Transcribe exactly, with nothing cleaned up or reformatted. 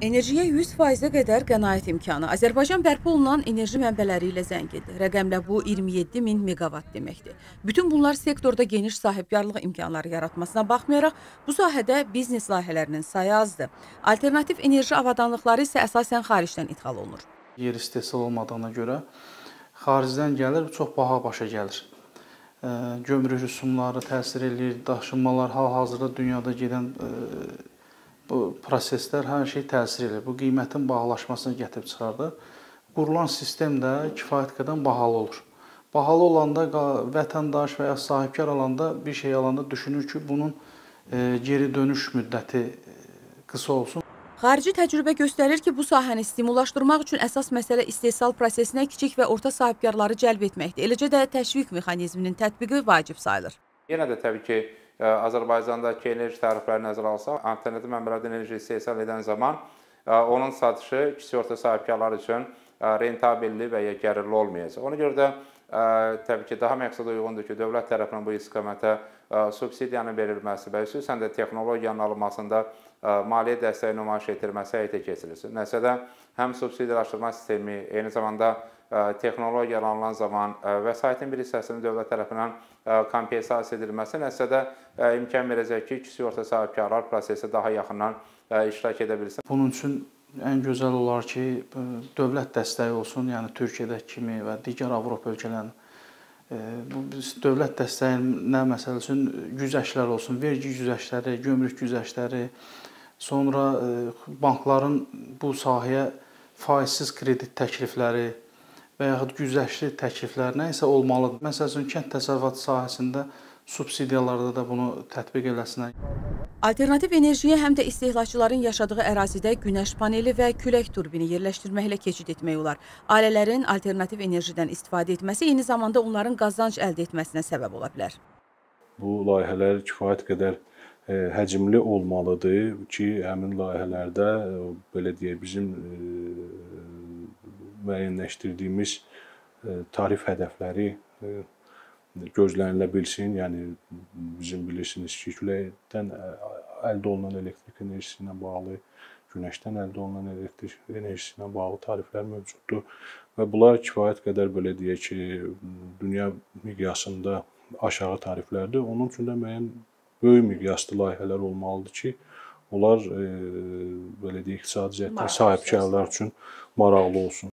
Enerjiyə yüz faizə qədər qənaət imkanı. Azərbaycan bərpa olunan enerji mənbələri ilə zəngindir. Rəqəmlə bu iyirmi yeddi min meqavat deməkdir. Bütün bunlar sektorda geniş sahibkarlıq imkanları yaratmasına baxmayaraq, bu sahədə biznes layihələrinin sayı azdır. Alternativ enerji avadanlıqları isə əsasən xaricdən ithal olunur. Yer istehsal olmadığına görə xaricdən gəlir, çox baha başa gəlir. Gömrük rüsumları təsir edir, daşınmalar, hal-hazırda dünyada gedən bu proseslər hər şey təsir edir. Bu qiymətin bahalaşmasını gətirib çıxardır. Qurulan sistem də kifayət qədər bahalı olur. Bahalı olanda vətəndaş və ya sahibkar alanda bir şey alanda düşünür ki, bunun geri dönüş müddəti qısa olsun. Xarici təcrübə göstərir ki, bu sahəni stimullaşdırmaq üçün əsas məsələ istehsal prosesinə kiçik və orta sahibkarları cəlb etməkdir. Eləcə də təşviq mexanizminin tətbiqi vacib sayılır. Yenə də təbii ki, Azərbaycandakı enerji tərifləri nəzərə alsaq, alternativ mənbələrdən enerji istehsal edən zaman onun satışı kiçik orta sahibkarlar üçün rentabelli və ya gəlirli olmayacaq. Ona görə də təbii ki, daha məqsədə uyğundur ki, dövlət tərəfindən bu istiqamətə subsidiyanın verilməsi və xüsusən də texnologiyanın alınmasında maliyyə dəstəyi nümayiş etdirməsi həyata keçirilsin. Nəticədə həm subsidiyalaşdırma sistemi, eyni zamanda texnologiya alınan zaman vəsaitin bir hissəsinin dövlət tərəfindən kompensasiya edilməsi nəticədə imkan verəcək ki, kiçik orta sahibkarlar prosesi daha yaxından iştirak edə bilsin. Bunun üçün ən gözəl olar ki, dövlət dəstəyi olsun, yəni Türkiyədəki kimi və digər Avropa ölkələrinin dövlət dəstəyinə məsəl üçün güzəştlər olsun, vergi güzəştləri, gömrük güzəştləri, sonra bankların bu sahəyə faizsiz kredit təklifləri və yaxud güzəştli təkliflər nə isə olmalıdır. Məsəl üçün, kənd təsərrüfatı sahəsində subsidiyalarda da bunu tətbiq eləsinlər. Alternativ enerjiyə həm də istehlakçıların yaşadığı ərazidə günəş paneli və külək turbini yerləşdirməklə keçid etmək olar. Ailələrin alternativ enerjidən istifadə etməsi eyni zamanda onların qazanc əldə etməsinə səbəb ola bilər. Bu layihələr kifayət qədər həcmli olmalıdır ki, həmin layihələrdə belə deyək, bizim müəyyənləşdirdiyimiz tarif hədəfləri gözlənilə bilsin. Yəni bizim bilirsiniz ki, küləkdən əldə olunan elektrik enerjisi ilə bağlı, günəşdən əldə olunan elektrik enerjisi ilə bağlı tariflər mövcuddur və bunlar kifayət qədər belə deyək ki, dünya miqyasında aşağı tariflərdir. Onun üçün də müəyyən böyük miqyaslı layihələr olmalıdır ki, onlar belə deyək, iqtisadi cəhətdən sahibkarlar üçün maraqlı olsun.